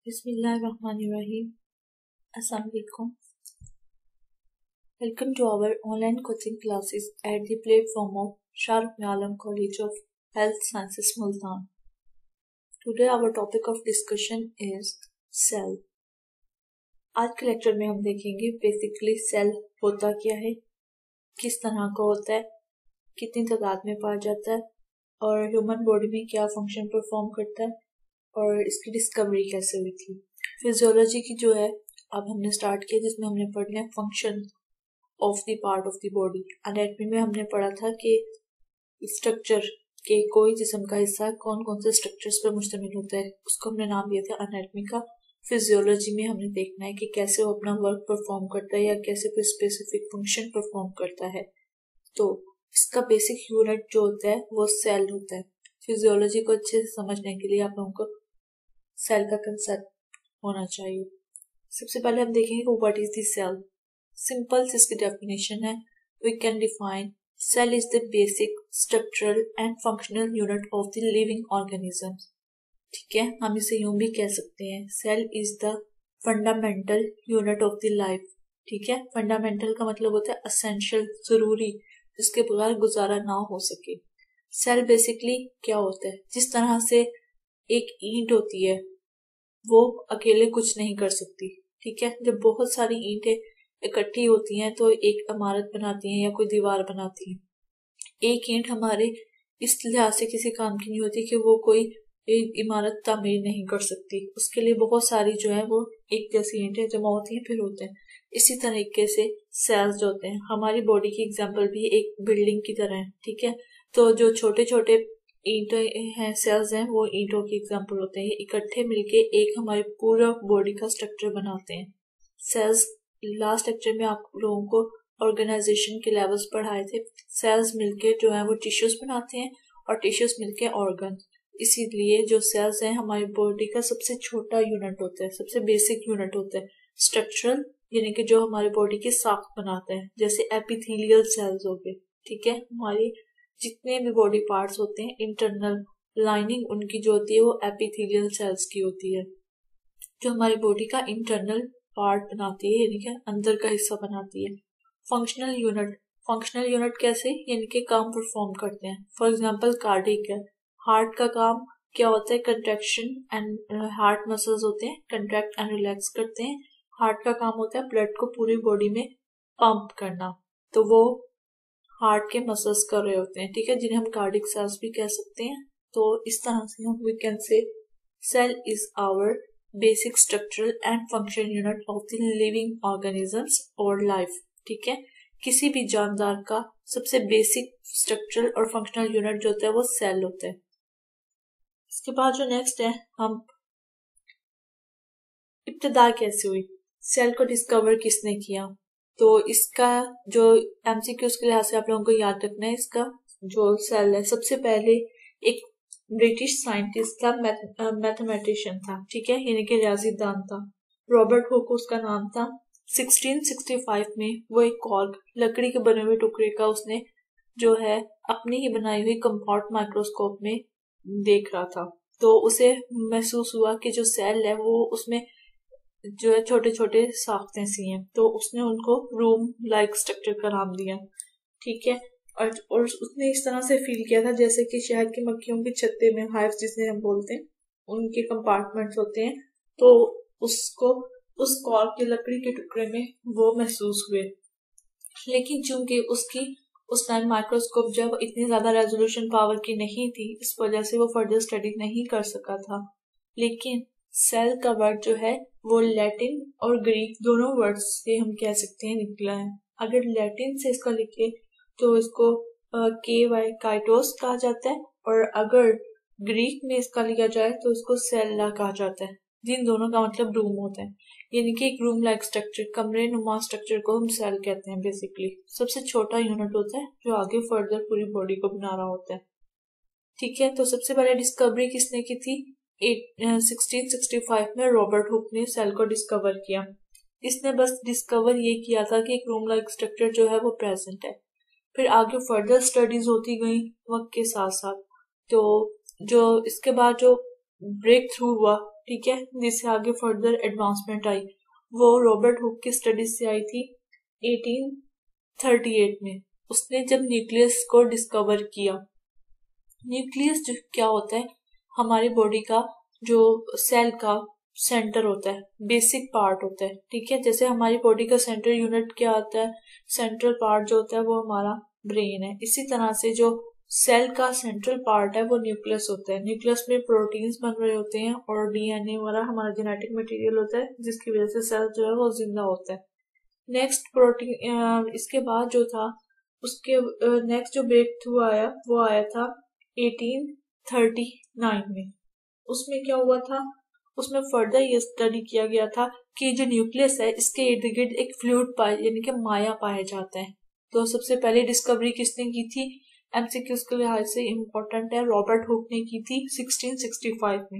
Bismillahirrahmanirrahim. Assalamu alaikum. Welcome to our online coaching classes at the platform of Shah Rukh Alam College of Health Sciences, Multan. Today our topic of discussion is cell. आज के lecture में हम देखेंगे basically cell होता क्या है, किस तरह का होता है, कितनी तादाद में पाया जाता है और ह्यूमन बॉडी में क्या फंक्शन परफॉर्म करता है और इसकी डिस्कवरी कैसे हुई थी। फिजियोलॉजी की जो है अब हमने स्टार्ट किया, जिसमें हमने पढ़ना है function of the part of the body. Anatomy में हमने पढ़ा था कि स्ट्रक्चर के कोई जिस्म का हिस्सा कौन कौन से स्ट्रक्चर्स पर मुश्तमिल होता है, उसको हमने नाम दिया था एनाटॉमी का। फिजियोलॉजी में हमने देखना है कि कैसे वो अपना वर्क परफॉर्म करता है या कैसे कोई स्पेसिफिक फंक्शन परफॉर्म करता है। तो इसका बेसिक यूनिट जो होता है वो सेल होता है। फिजियोलॉजी को अच्छे से समझने के लिए आप लोगों को सेल का कंसेप्ट होना चाहिए। सबसे पहले हम देखेंगे what is the cell. Simple से इसकी डेफिनेशन है, we can define cell is the basic structural and functional unit of the living organism. ठीक है, हम इसे यूं भी कह सकते हैं, cell is the fundamental unit of the life. ठीक है, फंडामेंटल का मतलब होता है असेंशियल, जरूरी, जिसके बगैर गुजारा ना हो सके। सेल बेसिकली क्या होता है, जिस तरह से एक ईंट होती है वो अकेले कुछ नहीं कर सकती। ठीक है, जब बहुत सारी ईंटें इकट्ठी होती हैं तो एक इमारत बनाती हैं या कोई दीवार बनाती है। एक ईंट हमारे इस लिहाज से किसी काम की नहीं होती कि वो कोई इमारत तामीर नहीं कर सकती, उसके लिए बहुत सारी जो है वो एक जैसी ईंटें जमा होती हैं फिर होते हैं। इसी तरीके से सेल्स जो होते हैं, हमारी बॉडी की एग्जाम्पल भी एक बिल्डिंग की तरह है। ठीक है, तो जो छोटे छोटे ईंटें हैं, सेल्स हैं, वो ईंटों की एग्जांपल होते हैं। ये इकट्ठे मिलके एक हमारे पूरा बॉडी का स्ट्रक्चर बनाते हैं। सेल्स लास्ट लेक्चर में आप लोगों को ऑर्गेनाइजेशन के लेवल्स पढ़ाए थे। सेल्स मिलके जो है वो टिश्यूज बनाते हैं और टिश्यूज मिलके ऑर्गन। इसीलिए जो सेल्स हैं हमारी बॉडी का सबसे छोटा यूनिट होता है, सबसे बेसिक यूनिट होता है। स्ट्रक्चरल यानी कि जो हमारी बॉडी की साख्त बनाते हैं, जैसे एपिथेलियल सेल्स हो गए। ठीक है, हमारी जितने भी बॉडी पार्ट्स होते हैं, इंटरनल लाइनिंग उनकी जो होती है वो एपिथेलियल सेल्स की होती है, जो हमारी बॉडी का इंटरनल पार्ट बनाती है, यानी कि अंदर का हिस्सा बनाती है। फंक्शनल यूनिट कैसे, यानी कि काम परफॉर्म करते हैं। फॉर एग्जांपल कार्डियक है, हार्ट का काम क्या होता है, कंट्रैक्शन एंड हार्ट मसल्स होते हैं, कंट्रैक्ट एंड रिलैक्स करते हैं। हार्ट का काम होता है ब्लड को पूरी बॉडी में पंप करना, तो वो हार्ट के मसल्स कर रहे होते हैं। ठीक है, जिन्हें हम कार्डियक सेल्स भी कह सकते हैं। तो इस तरह से हम we can say cell is our basic structural and function unit of the living organisms और लाइफ। ठीक है, किसी भी जानदार का सबसे बेसिक स्ट्रक्चरल और फंक्शनल यूनिट जो होता है वो सेल होता है। इसके बाद जो नेक्स्ट है, हम इब्तिदा कैसे हुई, सेल को डिस्कवर किसने किया। तो इसका जो एमसीक्यूज के लिहाज से आप लोगों को याद रखना है, इसका जो सेल है, सबसे पहले एक ब्रिटिश साइंटिस्ट था, मैथमेटिशियन था। ठीक है, यानी कि रियाजीदान था, रॉबर्ट हुक उसका नाम था। 1665 में वो एक कॉर्क, लकड़ी के बने हुए टुकड़े का उसने जो है अपनी ही बनाई हुई कंपाउंड माइक्रोस्कोप में देख रहा था। तो उसे महसूस हुआ कि जो सेल है वो उसमें जो है छोटे छोटे साख्तें सी हैं, तो उसने उनको रूम लाइक स्ट्रक्चर का नाम दिया। ठीक है, और उसने इस तरह से फील किया था जैसे कि शहद की मक्खियों के छत्ते में, हाइव्स जिसे हम बोलते हैं, उनके कंपार्टमेंट्स होते हैं। तो उसको उस कॉर्क के लकड़ी के टुकड़े में वो महसूस हुए। लेकिन चूंकि उसकी उस टाइम माइक्रोस्कोप जब इतनी ज्यादा रेजोल्यूशन पावर की नहीं थी, इस वजह से वो फर्दर स्टडी नहीं कर सका था। लेकिन सेल का वर्ड जो है वो लैटिन और ग्रीक दोनों वर्ड्स से हम कह सकते हैं निकला है। अगर लैटिन से इसका लिखे तो इसको काइटोस कहा जाता है, और अगर ग्रीक में इसका लिखा जाए तो इसको सेल्ला कहा जाता है, जिन दोनों का मतलब रूम होता है। यानी कि एक रूम लाइक स्ट्रक्चर, कमरे नुमा स्ट्रक्चर को हम सेल कहते हैं। बेसिकली सबसे छोटा यूनिट होता है जो आगे फर्दर पूरी बॉडी को बना रहा होता है। ठीक है, तो सबसे पहले डिस्कवरी किसने की थी, 1665 में रॉबर्ट हुक ने सेल को डिस्कवर किया। इसने बस डिस्कवर ये किया था कि एक रूम लाइक स्ट्रक्चर जो है वो प्रेजेंट है। फिर आगे फर्दर स्टडीज होती गई वक्त के साथ साथ। तो जो इसके बाद जो ब्रेक थ्रू हुआ, ठीक है, जिससे आगे फर्दर एडवांसमेंट आई, वो रॉबर्ट हुक की स्टडी से आई थी 1838 में। उसने जब न्यूक्लियस को डिस्कवर किया। न्यूक्लियस जो क्या होता है, हमारी बॉडी का जो सेल का सेंटर होता है, बेसिक पार्ट होता है, ठीक है। जैसे हमारी बॉडी का सेंटर यूनिट क्या होता है, सेंट्रल पार्ट जो होता है वो हमारा ब्रेन है। इसी तरह से जो सेल का सेंट्रल पार्ट है वो न्यूक्लियस होता है। न्यूक्लियस में प्रोटीन्स बन रहे होते हैं और डीएनए वाला हमारा जेनेटिक मटेरियल होता है, जिसकी वजह से सेल जो है वो जिंदा होता है। नेक्स्ट प्रोटीन, इसके बाद जो था उसके नेक्स्ट जो ब्रेक थ्रू आया वो आया था 1839 में। उसमें क्या हुआ था, उसमें फर्दर ये स्टडी किया गया था कि जो न्यूक्लियस है इसके इर्द गिर्द एक फ्लूइड यानी कि माया पाया जाता है। तो सबसे पहले डिस्कवरी किसने की थी, एमसीक्यूज के लिहाज से इम्पोर्टेंट है, रॉबर्ट हुक ने की थी 1665 में।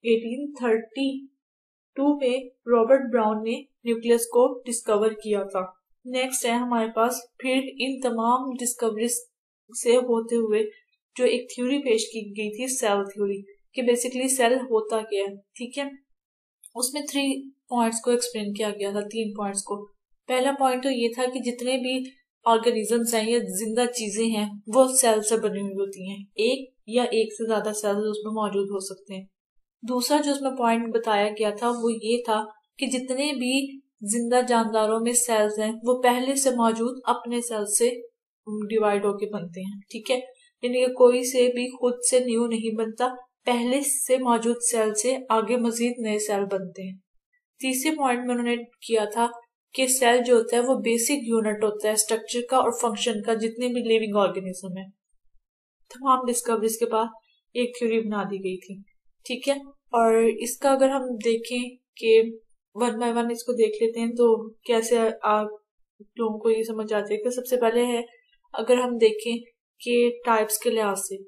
1832 में रॉबर्ट ब्राउन ने न्यूक्लियस को डिस्कवर किया था। नेक्स्ट है हमारे पास, फिर इन तमाम डिस्कवरी से होते हुए जो एक थ्योरी पेश की गई थी, सेल थ्योरी, कि बेसिकली सेल होता क्या है, ठीक है। उसमें 3 पॉइंट्स को एक्सप्लेन किया गया था, 3 पॉइंट्स को। पहला पॉइंट तो ये था कि जितने भी ऑर्गेनिजम्स हैं या जिंदा चीजें हैं वो सेल से बनी हुई होती हैं, एक या एक से ज्यादा सेल्स उसमें मौजूद हो सकते हैं। दूसरा जो उसमें पॉइंट बताया गया था वो ये था कि जितने भी जिंदा जानदारों में सेल्स हैं वो पहले से मौजूद अपने सेल से डिवाइड होके बनते हैं, ठीक है। यानी कि कोई से भी खुद से न्यू नहीं बनता, पहले से मौजूद सेल से आगे मजीद नए सेल बनते हैं। तीसरे पॉइंट में उन्होंने किया था कि सेल जो होता है वो बेसिक यूनिट होता है स्ट्रक्चर का और फंक्शन का, जितने भी लिविंग ऑर्गेनिज्म है। तमाम डिस्कवरीज के बाद एक थ्योरी बना दी गई थी, ठीक है। और इसका अगर हम देखें कि 1 बाय 1 इसको देख लेते हैं तो कैसे आप लोगों को ये समझ आती है कि सबसे पहले है, अगर हम देखें कि टाइप्स के लिहाज से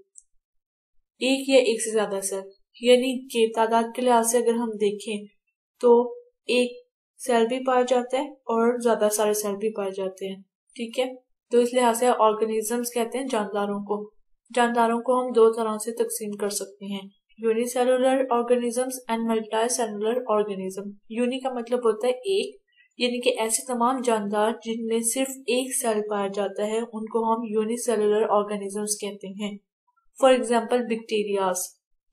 एक या एक से ज्यादा सेल, यानी कि तादाद के लिहाज से अगर हम देखें तो एक सेल भी पाया जाता है और ज्यादा सारे सेल भी पाए जाते हैं, ठीक है। तो इस लिहाज से ऑर्गेनिजम्स कहते हैं जानदारों को। जानदारों को हम 2 तरह से तकसीम कर सकते हैं, unicellular organisms and multi cellular organism. Uni का मतलब होता है एक, यानी कि ऐसे तमाम जानदार जिनमें सिर्फ एक सेल पाया जाता है उनको हम यूनिसेलुलर ऑर्गेनिजम्स कहते हैं। फॉर एग्जाम्पल बैक्टीरियाज,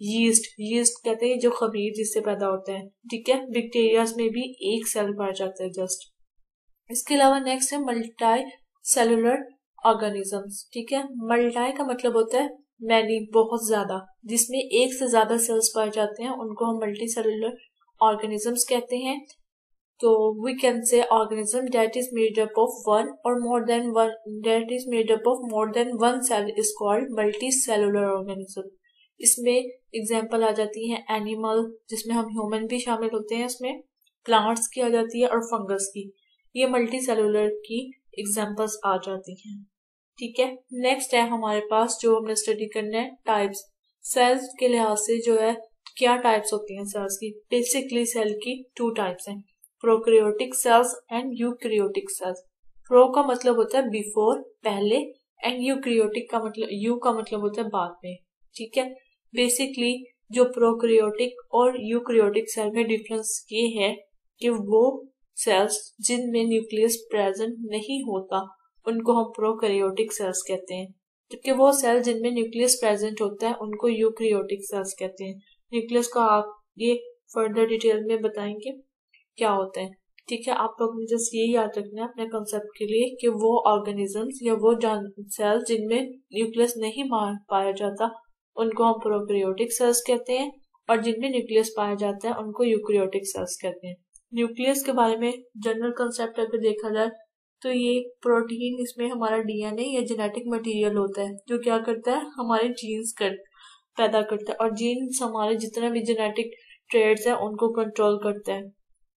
यीस्ट कहते हैं जो खमीर जिससे पैदा होता है, ठीक है। बैक्टीरियाज में भी एक सेल पाया जाता है जस्ट। इसके अलावा नेक्स्ट है मल्टी सेलुलर ऑर्गेनिजम्स, ठीक है। मल्टी का मतलब होता है मैनी, बहुत ज्यादा, जिसमें एक से ज्यादा सेल्स पाए जाते हैं उनको हम मल्टी सेलुलर ऑर्गेनिजम्स कहते हैं। तो we can say organism that is made up of one or more than one, that is made up of more than one cell is called multicellular organism। इसमें example आ जाती है animal, जिसमें हम human भी शामिल होते हैं, इसमें प्लांट्स की आ जाती है और फंगस की, ये मल्टी सेलुलर की एग्जाम्पल्स आ जाती हैं, ठीक है। नेक्स्ट है हमारे पास जो हमने स्टडी करना है टाइप्स। सेल्स के लिहाज से जो है क्या टाइप्स होती हैं सेल्स की, बेसिकली सेल की 2 टाइप्स हैं, prokaryotic cells and eukaryotic cells. Pro का मतलब होता है बिफोर, पहले, एंड यूकैरियोटिक का मतलब, यू का मतलब होता है बाद में, ठीक है। बेसिकली जो प्रोकैरियोटिक और यूकैरियोटिक सेल में डिफरेंस ये है कि वो सेल्स जिनमें न्यूक्लियस प्रेजेंट नहीं होता उनको हम प्रोकैरियोटिक सेल्स कहते हैं, जबकि वो सेल जिनमें न्यूक्लियस प्रेजेंट होता है उनको यूकैरियोटिक सेल्स कहते हैं। न्यूक्लियस का आप ये फर्दर डिटेल में बताएंगे क्या होता है, ठीक है। आप लोग ने जस्ट ये याद रखना है अपने कंसेप्ट के लिए कि वो ऑर्गेनिजम्स या वो सेल जिनमें न्यूक्लियस नहीं पाया जाता उनको हम प्रोकैरियोटिक सेल्स कहते हैं, और जिनमें न्यूक्लियस पाया जाता है उनको यूकैरियोटिक सेल्स कहते हैं। न्यूक्लियस के बारे में जनरल कंसेप्ट अगर देखा जाए तो ये प्रोटीन, इसमें हमारा डीएनए या जेनेटिक मटेरियल होता है जो क्या करता है, हमारे जीन्स पैदा करता है, और जीन्स हमारे जितना भी जेनेटिक ट्रेड्स है उनको कंट्रोल करता है।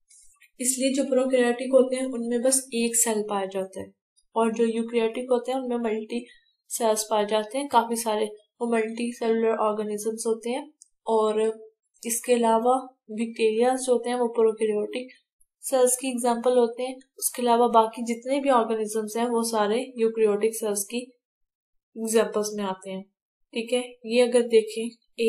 इसलिए जो प्रोकैरियोटिक होते हैं उनमें बस एक सेल पाया जाता है, और जो यूकैरियोटिक होते हैं उनमें मल्टी सेल्स पाए जाते हैं, काफी सारे, वो मल्टी सेलुलर ऑर्गेनिजम्स होते हैं। और इसके अलावा बैक्टीरिया जो होते हैं वो प्रोकैरियोटिक सेल्स की एग्जांपल होते हैं। उसके अलावा बाकी जितने भी ऑर्गेनिजम्स हैं वो सारे यूकैरियोटिक सेल्स की एग्जांपल्स में आते हैं, ठीक है। ये अगर देखें एक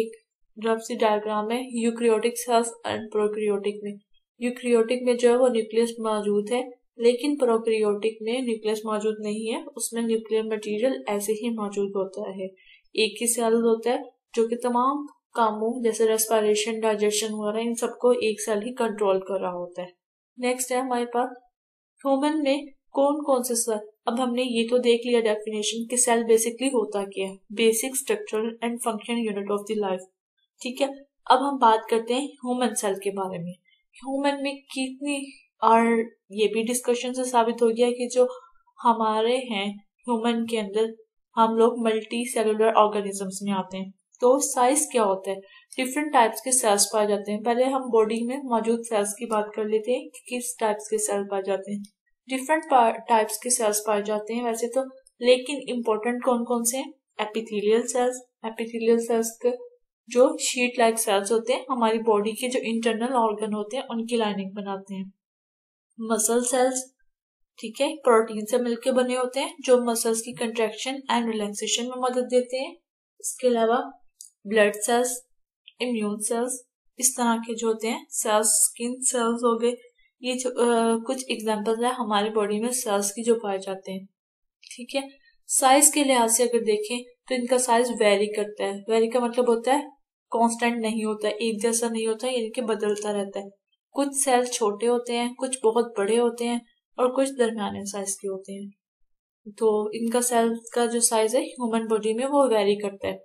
रफ सी डायग्राम है यूकैरियोटिक सेल्स एंड प्रोकैरियोटिक में। यूकैरियोटिक में जो है वो न्यूक्लियस मौजूद है, लेकिन प्रोकैरियोटिक में न्यूक्लियस मौजूद नहीं है, उसमें न्यूक्लियर मटेरियल ऐसे ही मौजूद होता है। एक ही सेल होता है जो कि तमाम कामों जैसे रेस्पिरेशन, डाइजेशन वगैरह इन सबको एक सेल ही कंट्रोल कर रहा होता है। नेक्स्ट है हमारे पास ह्यूमन में कौन कौन से सेल। अब हमने ये तो देख लिया डेफिनेशन कि सेल बेसिकली होता क्या है, basic structural and function unit of the life. ठीक है, अब हम बात करते हैं ह्यूमन सेल के बारे में। ह्यूमन में कितनी, और ये भी डिस्कशन से साबित हो गया कि जो हमारे हैं ह्यूमन के अंदर हम लोग मल्टी सेलुलर ऑर्गेनिजम्स में आते हैं। तो साइज क्या होता है, डिफरेंट टाइप्स के सेल्स पाए जाते हैं। पहले हम बॉडी में मौजूद सेल्स की बात कर लेते हैं कि किस टाइप्स के सेल पाए जाते हैं। डिफरेंट टाइप्स के सेल्स पाए जाते हैं वैसे तो, लेकिन इम्पोर्टेंट कौन कौन से हैं? Epithelial cells. एपिथेलियल सेल्स के जो शीट लाइक सेल्स होते हैं हमारी बॉडी के जो इंटरनल ऑर्गन होते हैं उनकी लाइनिंग बनाते हैं। मसल सेल्स, ठीक है, प्रोटीन से मिलकर बने होते हैं जो मसल्स की कंट्रैक्शन एंड रिलैक्सेशन में मदद देते हैं। इसके अलावा ब्लड सेल्स, इम्यून सेल्स, इस तरह के जो होते हैं सेल्स, स्किन सेल्स हो गए। ये जो कुछ एग्जांपल्स है हमारी बॉडी में सेल्स की जो पाए जाते हैं। ठीक है, साइज के लिहाज से अगर देखें तो इनका साइज वेरी करता है। वेरी का मतलब होता है कांस्टेंट नहीं होता है, एक जैसा नहीं होता है, यानी कि बदलता रहता है। कुछ सेल छोटे होते हैं, कुछ बहुत बड़े होते हैं और कुछ दरमियाने साइज के होते हैं। तो इनका सेल का जो साइज है ह्यूमन बॉडी में वो वेरी करता है,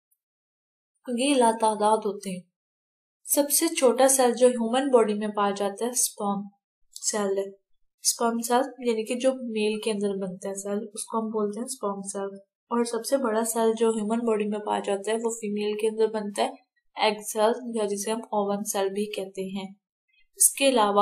ये लातादाद होते हैं। सबसे छोटा सेल जो ह्यूमन बॉडी में पाया जाता है स्पर्म सेल है। स्पर्म सेल यानी कि जो मेल के अंदर बनता है सेल, उसको हम बोलते हैं स्पर्म सेल। और सबसे बड़ा सेल जो ह्यूमन बॉडी में पाया जाता है वो फीमेल के अंदर बनता है, एग सेल, या जिसे हम ओवन सेल भी कहते हैं। इसके अलावा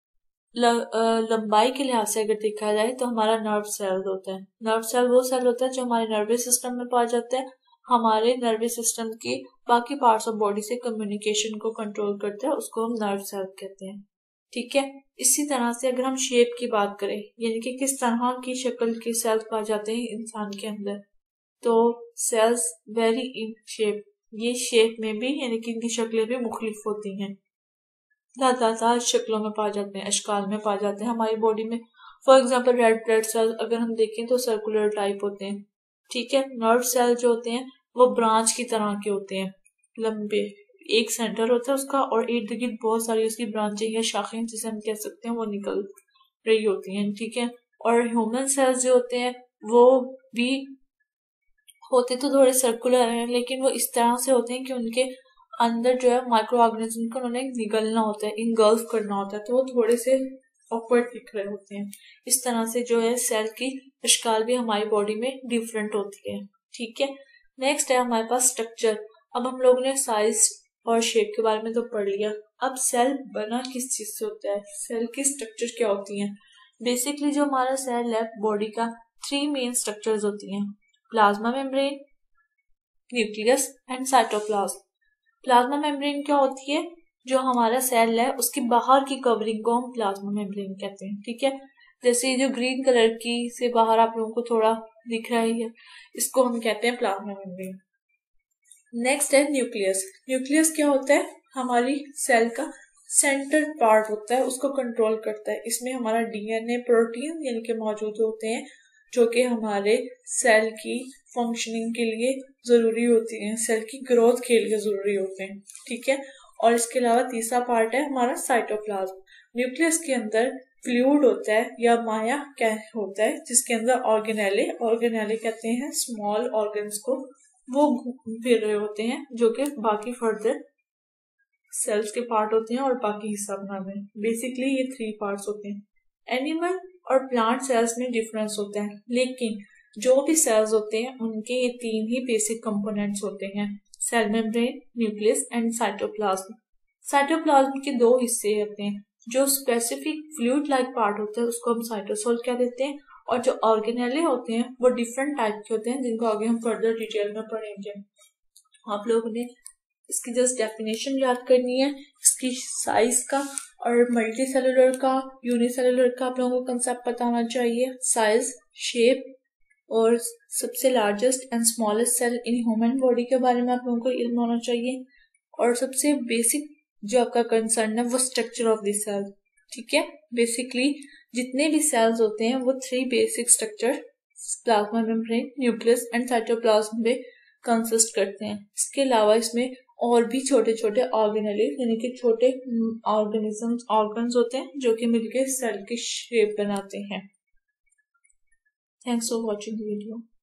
लंबाई के लिहाज से अगर देखा जाए तो हमारा नर्व सेल होता है। नर्व सेल वो सेल होता है जो हमारे नर्वस सिस्टम में पाया जाता है, हमारे नर्वस सिस्टम के बाकी पार्ट्स ऑफ बॉडी से कम्युनिकेशन को कंट्रोल करता है, उसको हम नर्व सेल कहते हैं। ठीक है, इसी तरह से अगर हम शेप की बात करें, यानी कि किस तरह की शक्ल के सेल्स पाए जाते हैं इंसान के अंदर, तो सेल्स वेरी इन शेप, ये शेप में भी यानी कि इनकी शक्लें भी मुख्तलिफ होती हैं, ज्यादातर शक्लों में पाए जाते हैं, अशकाल में पाए जाते हैं हमारी बॉडी में। For example red blood cell अगर हम देखें तो सर्कुलर टाइप होते हैं। ठीक है, नर्व सेल जो होते हैं वो ब्रांच की तरह के होते हैं, लंबे, एक सेंटर होता है उसका और इर्द गिर्द बहुत सारी उसकी ब्रांचें या शाखें जिसे हम कह सकते हैं वो निकल रही होती हैं। ठीक है, और ह्यूमन सेल्स जो होते हैं वो भी होते तो थोड़े सर्कुलर हैं, लेकिन वो इस तरह से होते हैं कि उनके अंदर जो है माइक्रो ऑर्गेनिज्म को उन्होंने निगलना होता है, इनगल्फ करना होता है, तो वो थोड़े से ऑकवर्ड दिख रहे होते हैं। इस तरह से जो है सेल की अशकाल भी हमारी बॉडी में डिफरेंट होती है। ठीक है, नेक्स्ट है हमारे पास स्ट्रक्चर। अब हम लोगों ने साइज और शेप के बारे में तो पढ़ लिया, अब सेल बना किस चीज से होता है, सेल की स्ट्रक्चर क्या होती है। बेसिकली जो हमारा सेल है बॉडी का 3 मेन स्ट्रक्चर्स होती हैं, plasma membrane, nucleus and cytoplasm. Plasma membrane क्या होती है, जो हमारा सेल है उसकी बाहर की कवरिंग को हम प्लाज्मा मेम्ब्रेन कहते हैं। ठीक है, जैसे जो ग्रीन कलर की से बाहर आप लोगों को थोड़ा दिख रहा है, इसको हम कहते हैं प्लाज्मा मेम्ब्रेन। नेक्स्ट है न्यूक्लियस। न्यूक्लियस क्या होता है, हमारी सेल का सेंटर पार्ट होता है, उसको कंट्रोल करता है। इसमें हमारा डीएनए, प्रोटीन यानी कि मौजूद होते हैं जो कि हमारे सेल की फंक्शनिंग के लिए जरूरी होती हैं, सेल की ग्रोथ के लिए जरूरी होते हैं। ठीक है, और इसके अलावा तीसरा पार्ट है हमारा साइटोप्लाज्म। न्यूक्लियस के अंदर फ्लूइड होता है या माया क्या होता है, जिसके अंदर ऑर्गेनेले कहते हैं स्मॉल ऑर्गन्स को, वो घूम फिर रहे होते हैं जो कि बाकी फर्दर सेल्स के पार्ट होते हैं और बाकी हिस्सा बना रहे हैं। बेसिकली ये 3 पार्ट्स होते हैं। एनिमल और प्लांट सेल्स में डिफरेंस होता है, लेकिन जो भी सेल्स होते हैं उनके ये 3 ही बेसिक कंपोनेंट्स होते हैं, cell membrane, nucleus and cytoplasm. Cytoplasm के 2 हिस्से होते हैं, जो स्पेसिफिक फ्लूइड लाइक पार्ट होता है उसको हम साइटोसोल कह देते हैं, और जो ऑर्गेनेले होते हैं वो डिफरेंट टाइप के होते हैं जिनको आगे हम फर्दर डिटेल में पढ़ेंगे। आप लोगों ने इसकी जस्ट डेफिनेशन याद करनी है, इसकी साइज का और मल्टी सेलुलर का, यूनिसेलुलर का आप लोगों को कंसेप्ट पता होना चाहिए, साइज, शेप और सबसे largest and smallest cell in human body के बारे में आप लोगों को इल्म होना चाहिए। और सबसे बेसिक जो आपका कंसर्न है वो स्ट्रक्चर ऑफ द सेल। ठीक है, बेसिकली जितने भी सेल्स होते हैं वो 3 basic structure plasma membrane, nucleus and cytoplasm में कंसिस्ट करते हैं। इसके अलावा इसमें और भी छोटे छोटे ऑर्गेनेल यानी कि छोटे ऑर्गन्स होते हैं जो कि मिलकर सेल की शेप बनाते हैं। Thanks for watching the video.